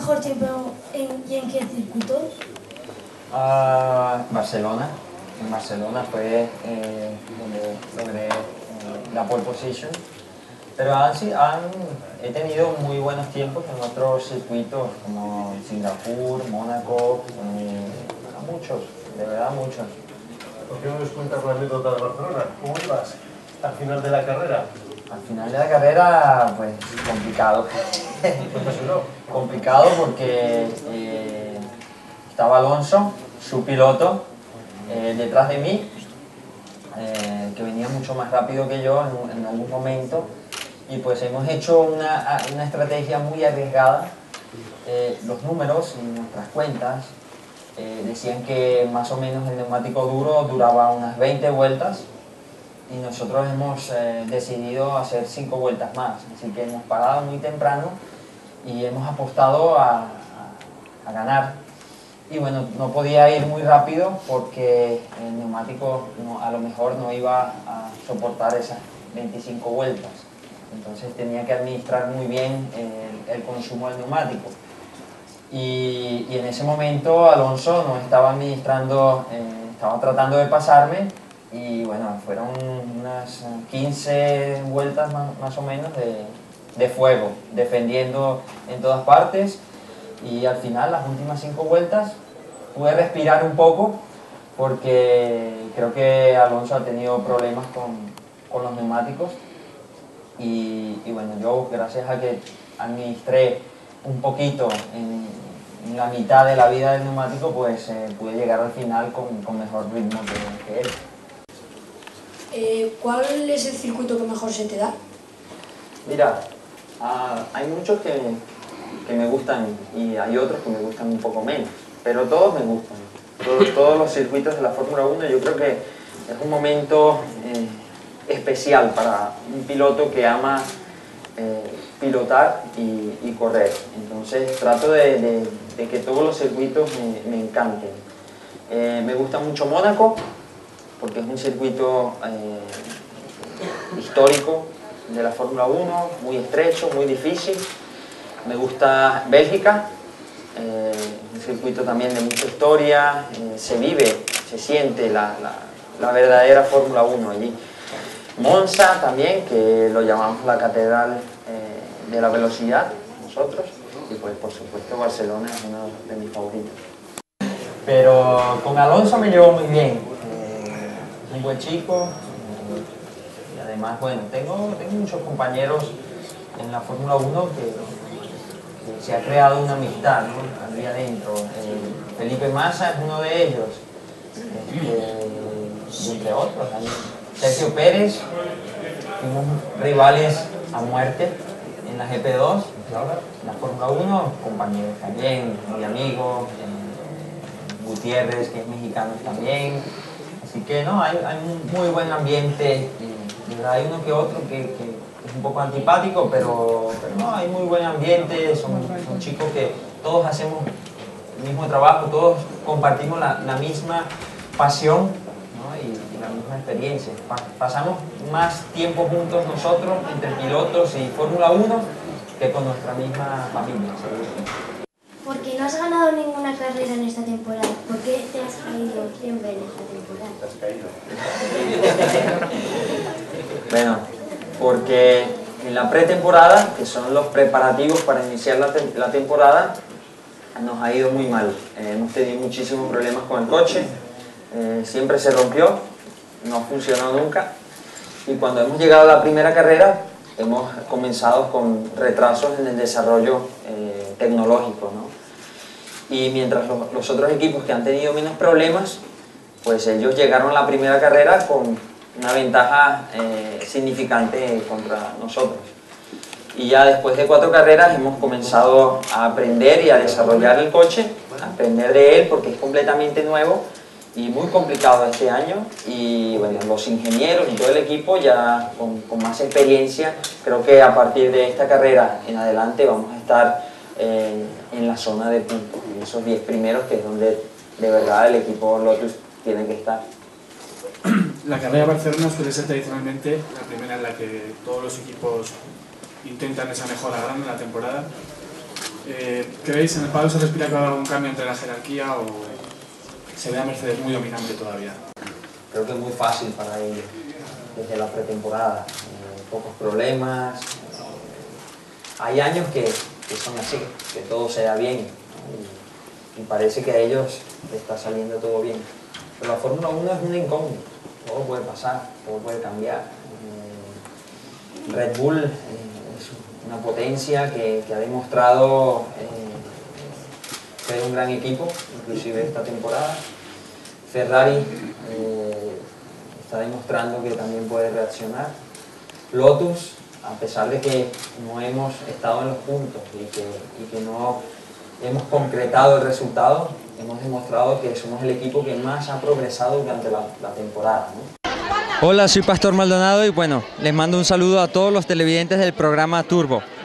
mejor tiempo y en qué circuito? Barcelona. En Barcelona fue donde logré la pole position. Pero he tenido muy buenos tiempos en otros circuitos como Singapur, Mónaco, muchos, de verdad muchos. ¿Por qué no nos cuentas la anécdota de Barcelona? ¿Cómo ibas al final de la carrera? Al final de la carrera, pues complicado. Complicado porque estaba Alonso, su piloto, detrás de mí, que venía mucho más rápido que yo en algún momento, y pues hemos hecho una estrategia muy arriesgada. Los números y nuestras cuentas decían que más o menos el neumático duro duraba unas 20 vueltas, y nosotros hemos decidido hacer 5 vueltas más, así que hemos parado muy temprano y hemos apostado a ganar. Y bueno, no podía ir muy rápido porque el neumático a lo mejor no iba a soportar esas 25 vueltas, entonces tenía que administrar muy bien el consumo del neumático. Y en ese momento Alonso no estaba administrando, estaba tratando de pasarme. Y bueno, fueron unas 15 vueltas más o menos de fuego, defendiendo en todas partes, y al final, las últimas 5 vueltas, pude respirar un poco porque creo que Alonso ha tenido problemas con los neumáticos, y bueno, yo, gracias a que administré un poquito en la mitad de la vida del neumático, pues pude llegar al final con mejor ritmo que él. ¿Cuál es el circuito que mejor se te da? Mira, hay muchos que me gustan y hay otros que me gustan un poco menos, pero todos me gustan. Todos los circuitos de la Fórmula 1, yo creo que es un momento especial para un piloto que ama pilotar y correr. Entonces trato de que todos los circuitos me encanten. Me gusta mucho Mónaco, porque es un circuito histórico de la Fórmula 1, muy estrecho, muy difícil. Me gusta Bélgica, un circuito también de mucha historia, se vive, se siente la verdadera Fórmula 1 allí. Monza también, que lo llamamos la catedral de la velocidad, nosotros, y pues por supuesto Barcelona es uno de mis favoritos. Pero con Alonso me llevo muy bien. Un buen chico, y además, bueno, tengo muchos compañeros en la Fórmula 1 que se ha creado una amistad, ¿no?, allí adentro. Felipe Massa es uno de ellos, y entre otros. Sergio Pérez, fuimos rivales a muerte en la GP2, en la Fórmula 1, compañeros también, muy amigos. Gutiérrez, que es mexicano también. Así que no, hay un muy buen ambiente. Hay uno que otro que es un poco antipático, pero no, hay muy buen ambiente. Son chicos que todos hacemos el mismo trabajo, todos compartimos la misma pasión, ¿no?, y la misma experiencia. Pasamos más tiempo juntos nosotros, entre pilotos y Fórmula 1, que con nuestra misma familia. ¿Por qué no has ganado ninguna carrera en esta temporada? ¿Por qué te has caído siempre en esta temporada? ¿Te has caído? Bueno, porque en la pretemporada, que son los preparativos para iniciar la temporada, nos ha ido muy mal. Hemos tenido muchísimos problemas con el coche, siempre se rompió, no funcionó nunca, y cuando hemos llegado a la primera carrera hemos comenzado con retrasos en el desarrollo tecnológico, ¿no? Y mientras los otros equipos que han tenido menos problemas, pues ellos llegaron a la primera carrera con una ventaja significante contra nosotros. Y ya después de 4 carreras hemos comenzado a aprender y a desarrollar el coche, a aprender de él porque es completamente nuevo y muy complicado este año. Y bueno, los ingenieros y todo el equipo ya con más experiencia, creo que a partir de esta carrera en adelante vamos a estar en la zona de puntos, en esos 10 primeros, que es donde de verdad el equipo Lotus tiene que estar. La carrera de Barcelona suele ser tradicionalmente la primera en la que todos los equipos intentan esa mejora grande en la temporada. ¿Creéis en el pádel se respira que va a haber algún cambio entre la jerarquía o se ve a Mercedes muy dominante todavía? Creo que es muy fácil para ellos desde la pretemporada. Pocos problemas. Hay años que son así, que todo se da bien, ¿no? Y parece que a ellos les está saliendo todo bien. Pero la Fórmula 1 es una incógnita, todo puede pasar, todo puede cambiar. Red Bull es una potencia que ha demostrado ser un gran equipo, inclusive esta temporada. Ferrari está demostrando que también puede reaccionar. Lotus, a pesar de que no hemos estado en los puntos y que no hemos concretado el resultado, hemos demostrado que somos el equipo que más ha progresado durante la temporada, ¿no? Hola, soy Pastor Maldonado y bueno, les mando un saludo a todos los televidentes del programa Turbo.